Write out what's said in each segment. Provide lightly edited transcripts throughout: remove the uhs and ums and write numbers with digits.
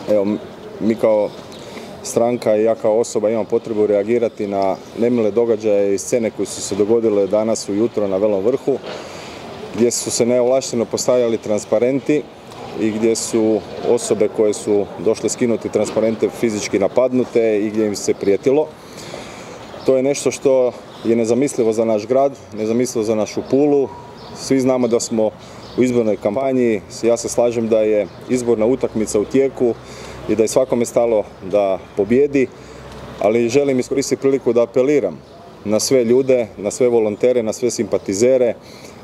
Evo, mi kao stranka i ja kao osoba imam potrebu reagirati na nemile događaje i scene koje su se dogodile danas ujutro na Velom Vrhu, gdje su se neovlašteno postavljali transparenti i gdje su osobe koje su došle skinuti transparente fizički napadnute i gdje im se prijetilo. To je nešto što je nezamislivo za naš grad, nezamislivo za našu Pulu. Svi znamo da smo u izbornoj kampanji, ja se slažem da je izborna utakmica u tijeku i da je svakome stalo da pobjedi, ali želim iskoristiti priliku da apeliram na sve ljude, na sve volontere, na sve simpatizere,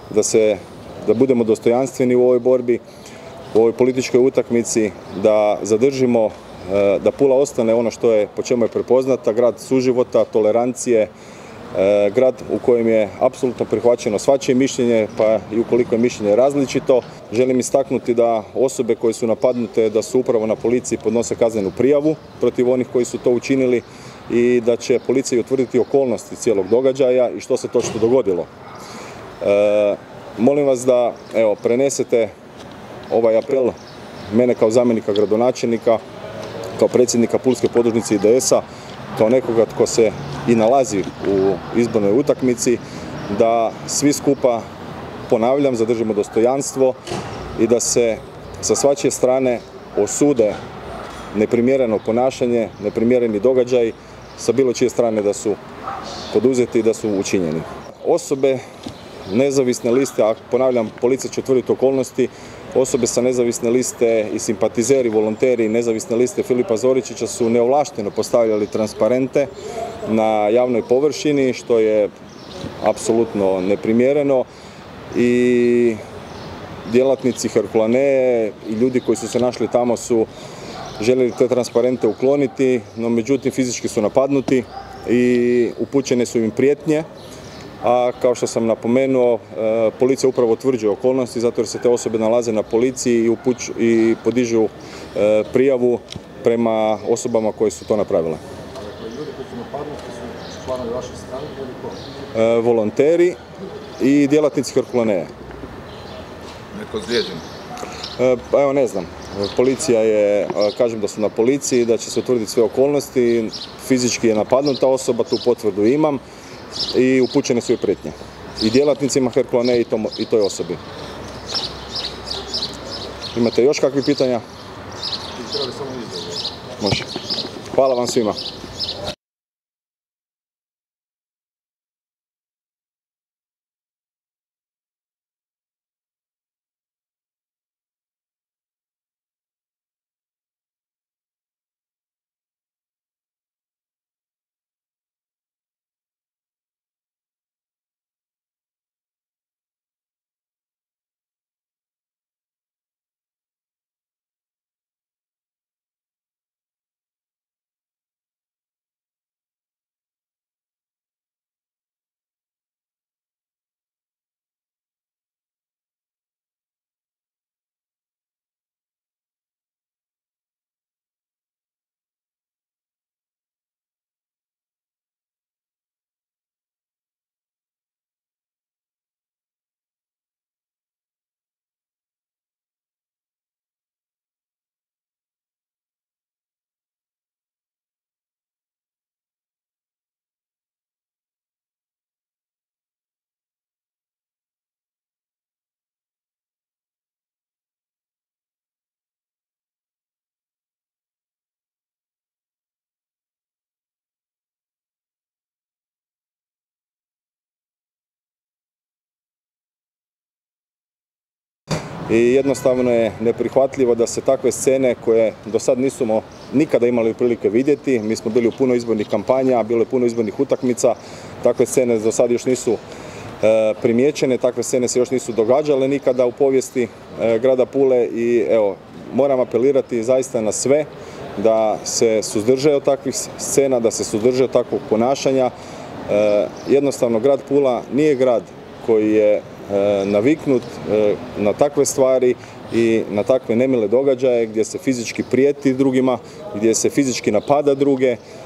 da budemo dostojanstveni u ovoj borbi, u ovoj političkoj utakmici, da zadržimo, da Pula ostane ono što je, po čemu je prepoznata, grad suživota, tolerancije, grad u kojem je apsolutno prihvaćeno svačije mišljenje, pa i ukoliko je mišljenje različito. Želim istaknuti da osobe koje su napadnute, da su upravo na policiji podnose kaznenu prijavu protiv onih koji su to učinili i da će policija utvrditi okolnosti cijelog događaja i što se točno dogodilo. Molim vas da prenesete ovaj apel mene kao zamjenika gradonačelnika, kao predsjednika Pulske podružnice IDS-a, kao nekoga tko se i nalazi u izbornoj utakmici, da svi skupa, ponavljam, zadržimo dostojanstvo i da se sa svačije strane osude neprimjereno ponašanje, neprimjereni događaj sa bilo čije strane da su poduzeti i da su učinjeni. Osobe nezavisne liste, a ponavljam, policija će utvrditi okolnosti, osobe sa nezavisne liste i simpatizeri, volonteri nezavisne liste Filipa Zoričića su neovlašteno postavljali transparente na javnoj površini, što je apsolutno neprimjereno, i djelatnici Herkulanee i ljudi koji su se našli tamo su željeli te transparente ukloniti, no međutim fizički su napadnuti i upućene su im prijetnje. A kao što sam napomenuo, policija upravo utvrđuje okolnosti zato jer se te osobe nalaze na policiji i podižu prijavu prema osobama koje su to napravile. Ljudi koji su napadnuti su članovi vaše stranke ili ko? Volonteri i djelatnici Herkulanee. Neko ozlijeđen? Pa evo, ne znam. Policija je, kažem da su na policiji, da će se utvrditi sve okolnosti. Fizički je napadnuta osoba, tu potvrdu imam. I upućene su joj prijetnje. I djelatnicima Herkulanee i toj osobi. Imate još kakvih pitanja? Može. Hvala vam svima. I jednostavno je neprihvatljivo da se takve scene koje do sad nismo nikada imali prilike vidjeti, mi smo bili u puno izbornih kampanja, bilo je puno izbornih utakmica, takve scene do sad još nisu primijećene, takve scene se još nisu događale nikada u povijesti grada Pule i evo, moram apelirati zaista na sve da se suzdrže od takvih scena, da se suzdrže od takvog ponašanja. Jednostavno, grad Pula nije grad koji je naviknut na takve stvari i na takve nemile događaje gdje se fizički prijeti drugima, gdje se fizički napada druge.